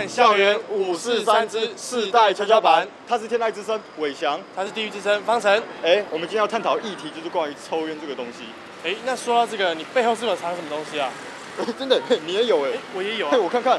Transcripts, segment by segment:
看校园543之世代跷跷板。 他是天籁之声伟翔， 他是地狱之声方晨。 我们今天要探讨议题就是关于抽烟这个东西。 那说到这个，你背后是不是有藏什么东西啊？ 真的，你也有我也有啊。 我看看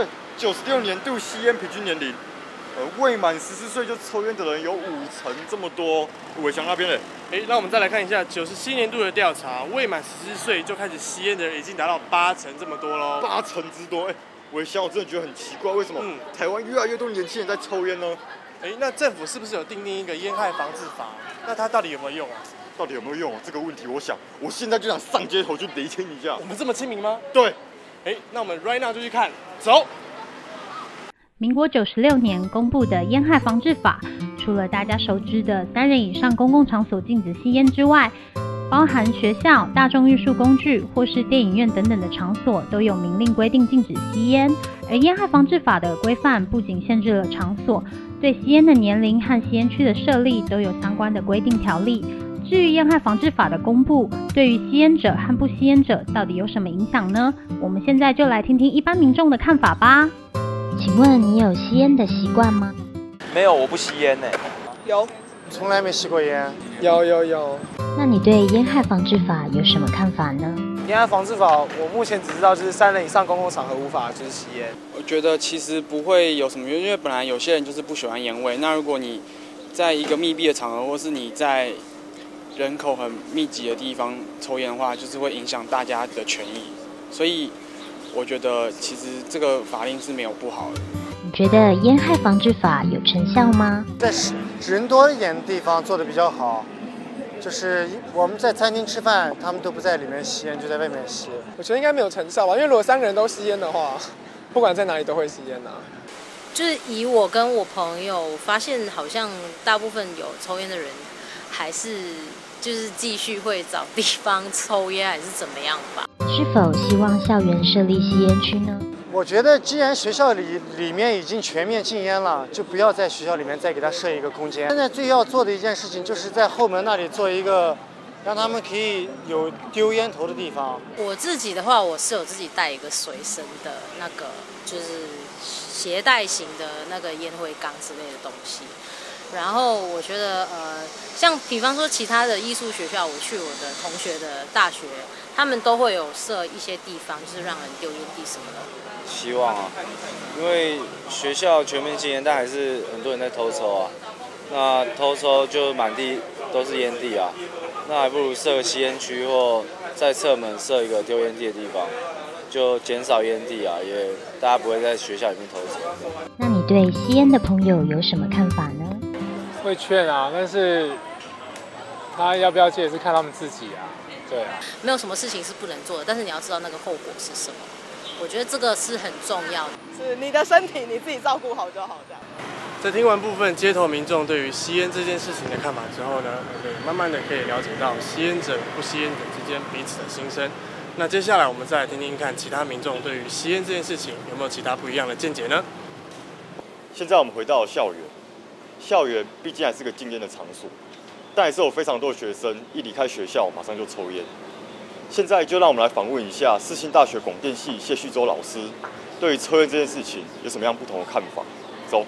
，96年度吸烟平均年龄，未满14岁就抽烟的人有50%这么多。伟翔那边嘞？ 那我们再来看一下97年度的调查，未满14岁就开始吸烟的人已经达到80%这么多喽。 80%之多，伟翔，我真的觉得很奇怪，为什么台湾越来越多年轻人在抽烟呢？ 那政府是不是有订定一个烟害防治法？那它到底有没有用啊？ 到底有没有用这个问题，我现在就想上街头去厘清一下。 我们这么亲民吗？ 对。 那我们 right now 就去看，走。 民国96年公布的烟害防治法，除了大家熟知的3人以上公共场所禁止吸烟之外，包含学校、大众运输工具或是电影院等等的场所，都有明令规定禁止吸烟。而烟害防治法的规范不仅限制了场所，对吸烟的年龄和吸烟区的设立都有相关的规定条例。至于烟害防治法的公布，对于吸烟者和不吸烟者到底有什么影响呢？我们现在就来听听一般民众的看法吧。 请问你有吸烟的习惯吗？ 没有，我不吸烟呢。 有，从来没吸过烟。 有。 那你对烟害防治法有什么看法呢？ 烟害防治法，我目前只知道就是3人以上公共场合无法就是吸烟。 我觉得其实不会有什么用，因为本来有些人就是不喜欢烟味。那如果你在一个密闭的场合，或是你在人口很密集的地方抽烟的话，就是会影响大家的权益。所以我觉得其实这个法令是没有不好的。 你觉得烟害防治法有成效吗？ 在人多一点的地方做得比较好，就是我们在餐厅吃饭，他们都不在里面吸烟，就在外面吸。 我觉得应该没有成效吧，因为如果3个人都吸烟的话，不管在哪里都会吸烟啊。 就是以我跟我朋友发现，好像大部分有抽烟的人，还是就是继续会找地方抽烟，还是怎么样吧？ 是否希望校园设立吸烟区呢？ 我觉得既然学校里面已经全面禁烟了，就不要在学校里面再给他设一个空间。现在最要做的一件事情，就是在后门那里做一个，让他们可以有丢烟头的地方。 我自己的话，我是有自己带一个随身的那个，就是携带型的那个烟灰缸之类的东西。然后我觉得像比方说其他的艺术学校，我去我的同学的大学，他们都会有设一些地方，就是让人丢烟蒂什么的。 希望啊，因为学校全面禁烟，但还是很多人在偷抽啊。那偷抽就满地都是烟蒂啊，那还不如设吸烟区或在侧门设一个丢烟蒂的地方，就减少烟蒂啊，也大家不会在学校里面偷抽。 那你对吸烟的朋友有什么看法呢？ 会劝啊，但是他要不要戒是看他们自己啊。对啊， 没有什么事情是不能做的，但是你要知道那个后果是什么。我觉得这个是很重要的。 是你的身体你自己照顾好就好，这样。 在听完部分街头民众对于吸烟这件事情的看法之后呢，我们慢慢的可以了解到吸烟者与不吸烟者之间彼此的心声。那接下来我们再来听听看其他民众对于吸烟这件事情有没有其他不一样的见解呢？ 现在我们回到校园，校园毕竟还是个禁烟的场所，但还是有非常多的学生一离开学校马上就抽烟。现在就让我们来访问一下世新大学广电系谢旭洲老师，对于抽烟这件事情有什么样不同的看法？走。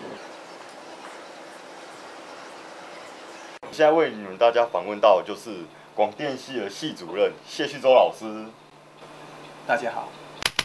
现在为你们大家访问到的就是广电系的系主任谢旭洲老师。 大家好。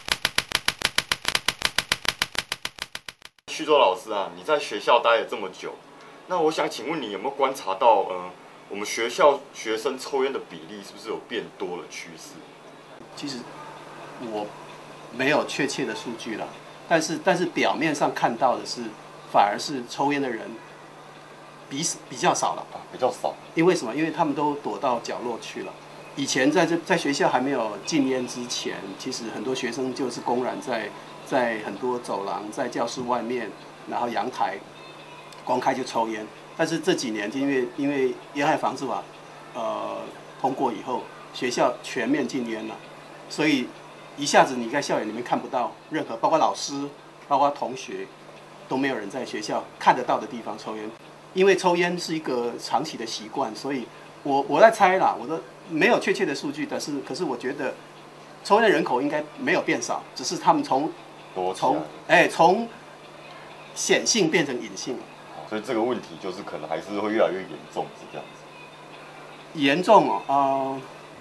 旭洲老师啊，你在学校待了这么久，那我想请问你有没有观察到，我们学校学生抽烟的比例是不是有变多的趋势？ 其实我没有确切的数据了，但是表面上看到的是，反而是抽烟的人比较少了。 比较少。 因为什么？因为他们都躲到角落去了。以前在学校还没有禁烟之前，其实很多学生就是公然在很多走廊、在教室外面，然后阳台公开就抽烟。但是这几年因为烟害防治法通过以后，学校全面禁烟了，所以一下子你在校园里面看不到任何，包括老师、包括同学，都没有人在学校看得到的地方抽烟。因为抽烟是一个长期的习惯，所以我在猜啦，我都没有确切的数据，可是我觉得抽烟的人口应该没有变少，只是他们从显性变成隐性。 所以这个问题就是可能还是会越来越严重，是这样子。 严重哦，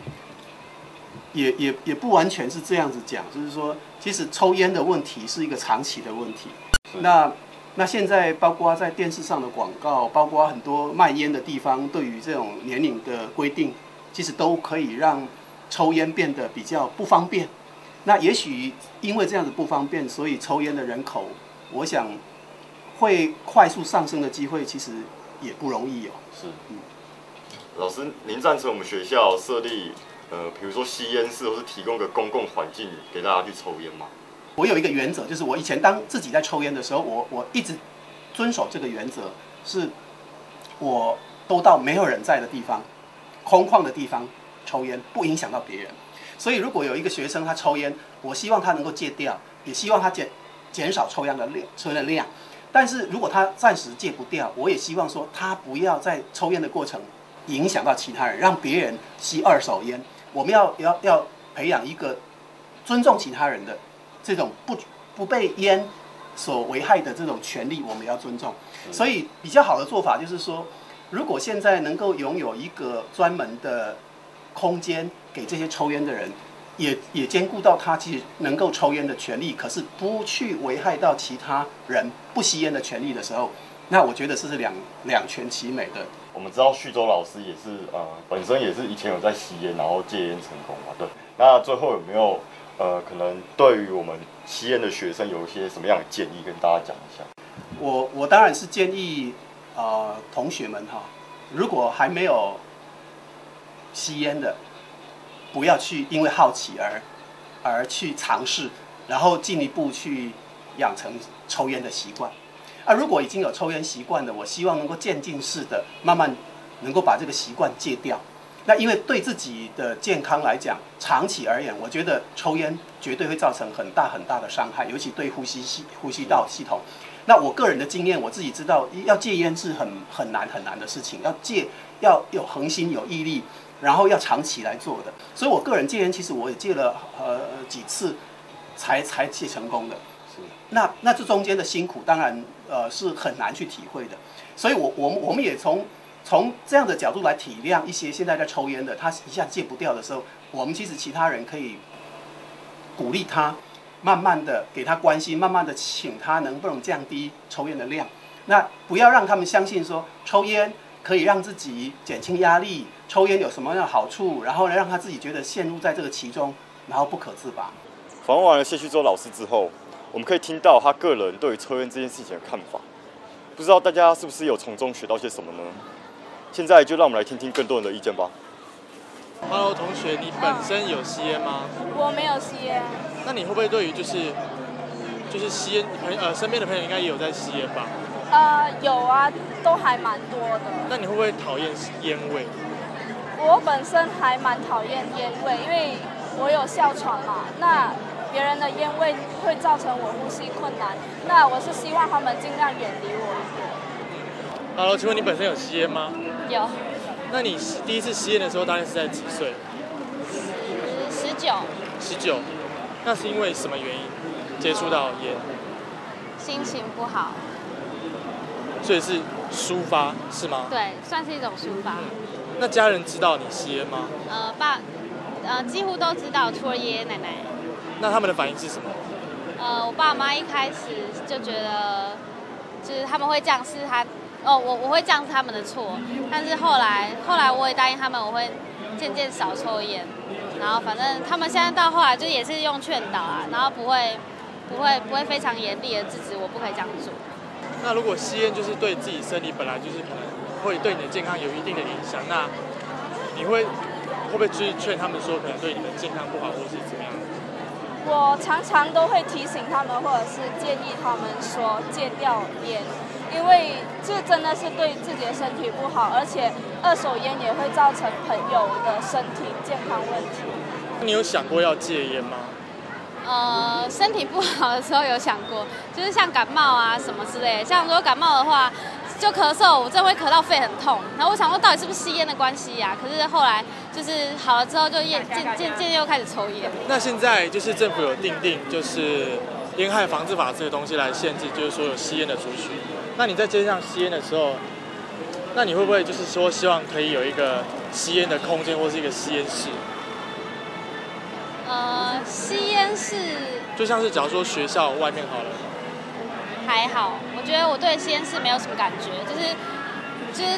也不完全是这样子讲，就是说，其实抽烟的问题是一个长期的问题。那现在包括在电视上的广告，包括很多卖烟的地方，对于这种年龄的规定，其实都可以让抽烟变得比较不方便。那也许因为这样子不方便，所以抽烟的人口，我想会快速上升的机会，其实也不容易哦。 是，老师，您赞成我们学校设立比如说吸烟室，或是提供个公共环境给大家去抽烟吗？ 我有一个原则，就是我以前当自己在抽烟的时候，我一直遵守这个原则，是我都到没有人在的地方、空旷的地方抽烟，不影响到别人。所以如果有一个学生他抽烟，我希望他能够戒掉，也希望他减少抽烟的量。但是如果他暂时戒不掉，我也希望说他不要在抽烟的过程影响到其他人，让别人吸二手烟。我们要培养一个尊重其他人的这种不被烟所危害的这种权利，我们要尊重。所以比较好的做法就是说，如果现在能够拥有一个专门的空间给这些抽烟的人，也兼顾到他其实能够抽烟的权利，可是不去危害到其他人不吸烟的权利的时候，那我觉得这是两全其美的。 我们知道旭州老师也是本身也是以前有在吸烟，然后戒烟成功嘛，对。那最后有没有可能对于我们吸烟的学生有一些什么样的建议跟大家讲一下？ 我当然是建议同学们哈，如果还没有吸烟的，不要去因为好奇而去尝试，然后进一步去养成抽烟的习惯。如果已经有抽烟习惯的，我希望能够渐进式的慢慢能够把这个习惯戒掉。那因为对自己的健康来讲，长期而言，我觉得抽烟绝对会造成很大的伤害，尤其对呼吸道系统。那我个人的经验，我自己知道，要戒烟是很难的事情，要有恒心有毅力，然后要长期来做的。所以我个人戒烟，其实我也戒了几次才戒成功的。那这中间的辛苦，当然是很难去体会的。所以我们也从这样的角度来体谅一些现在在抽烟的，他一下戒不掉的时候，我们其实其他人可以鼓励他，慢慢的给他关心，慢慢的请他能不能降低抽烟的量。那不要让他们相信说抽烟可以让自己减轻压力，抽烟有什么样的好处，然后呢让他自己觉得陷入在这个其中，然后不可自拔。 访问完了谢旭州老师之后，我们可以听到他个人对于抽烟这件事情的看法，不知道大家是不是有从中学到些什么呢？现在就让我们来听听更多人的意见吧。 Hello， 同学，你本身有吸烟吗？ 我没有吸烟。 那你会不会对于就是吸烟身边的朋友应该也有在吸烟吧？ 有啊，都还蛮多的。 那你会不会讨厌烟味？ 我本身还蛮讨厌烟味，因为我有哮喘嘛。那别人的烟味会造成我呼吸困难，那我是希望他们尽量远离我一点。 Hello， 请问你本身有吸烟吗？ 有。 那你第一次吸烟的时候大概是在几岁 ？19。 19。那是因为什么原因接触到烟？ 心情不好。 所以是抒发是吗？ 对，算是一种抒发。 那家人知道你吸烟吗？ 几乎都知道，除了爷爷奶奶。 那他们的反应是什么？ 我爸妈一开始就觉得，就是他们会这样是我会这样是他们的错，但是后来我也答应他们，我会渐渐少抽烟，然后反正他们现在到后来就也是用劝导啊，然后不会非常严厉的制止我不可以这样做。 那如果吸烟就是对自己身体本来就是可能会对你的健康有一定的影响，那你会不会去劝他们说可能对你的健康不好，或是怎么样？ 我常常都会提醒他们，或者是建议他们说戒掉烟，因为这真的是对自己的身体不好，而且二手烟也会造成朋友的身体健康问题。 你有想过要戒烟吗？ 身体不好的时候有想过，就是像感冒啊什么之类的。像如果感冒的话，就咳嗽，我真的会咳到肺很痛。然后我想说，到底是不是吸烟的关系呀？可是后来就是好了之后，就渐渐又开始抽烟。 那现在就是政府有定，就是烟害防治法这个东西来限制，就是说有吸烟的族群。那你在街上吸烟的时候，那你会不会就是说希望可以有一个吸烟的空间，或是一个吸烟室？ 吸烟室就像是假如说学校外面好了， 还好，我觉得我对吸烟室没有什么感觉，就是，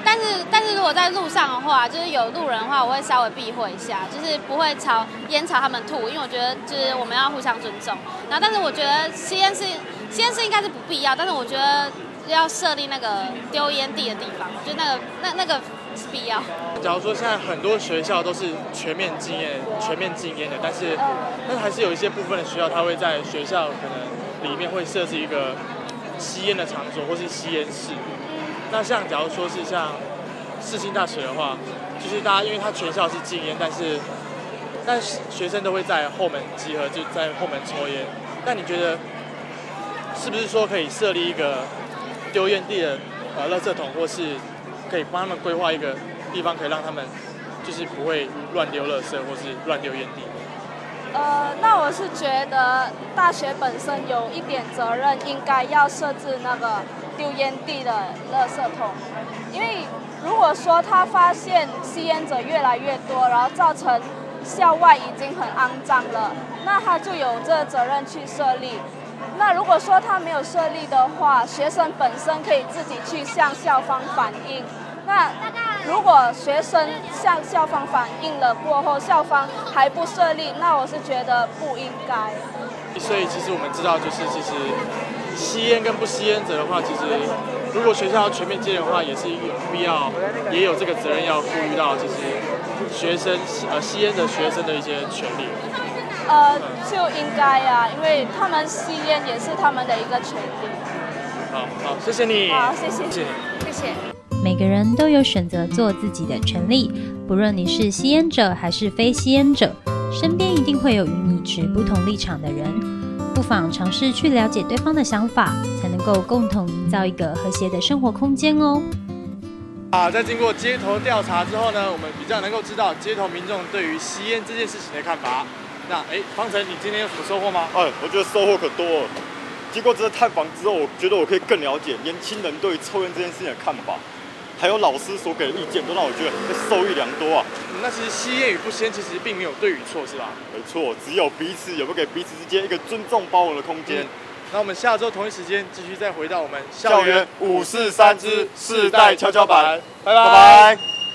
但是如果在路上的话，就是有路人的话，我会稍微避讳一下，就是不会烟朝他们吐，因为我觉得就是我们要互相尊重。然后，但是我觉得吸烟室应该是不必要，但是我觉得要设立那个丢烟蒂的地方，就那个是必要。 假如说现在很多学校都是全面禁烟的，但是还是有一些部分的学校，它会在学校可能里面会设置一个吸烟的场所，或是吸烟室。那像假如说是像世新大学的话，就是大家因为它全校是禁烟，但学生都会在后门集合，就在后门抽烟。那你觉得是不是说可以设立一个丢烟蒂的垃圾桶，或是可以帮他们规划一个地方，可以让他们就是不会乱丢垃圾或是乱丢烟蒂？ 那我是觉得大学本身有一点责任，应该要设置那个丢烟蒂的垃圾桶，因为如果说他发现吸烟者越来越多，然后造成校外已经很肮脏了，那他就有这个责任去设立。那如果说他没有设立的话，学生本身可以自己去向校方反映。那如果学生向校方反映了过后，校方还不设立，那我是觉得不应该。 所以其实我们知道，就是其实吸烟跟不吸烟者的话，其实如果学校要全面戒烟的话，也是有必要，也有这个责任要顾虑到，就是学生吸烟的学生的一些权利。 就应该啊，因为他们吸烟也是他们的一个权利。 好，谢谢你。 好，谢谢。 谢谢。 每个人都有选择做自己的权利，不论你是吸烟者还是非吸烟者，身边一定会有与你持不同立场的人，不妨尝试去了解对方的想法，才能够共同营造一个和谐的生活空间哦。 在经过街头调查之后呢，我们比较能够知道街头民众对于吸烟这件事情的看法。那方晨，你今天有什么收获吗？ 我觉得收获可多了。经过这次探访之后，我觉得我可以更了解年轻人对于抽烟这件事情的看法，还有老师所给的意见，都让我觉得受益良多啊。 那其实吸烟与不吸烟其实并没有对与错，是吧？ 没错，只有彼此有没有给彼此之间一个尊重包容的空间。 那我们下周同一时间继续再回到我们校园543之世代跷跷板， 拜拜。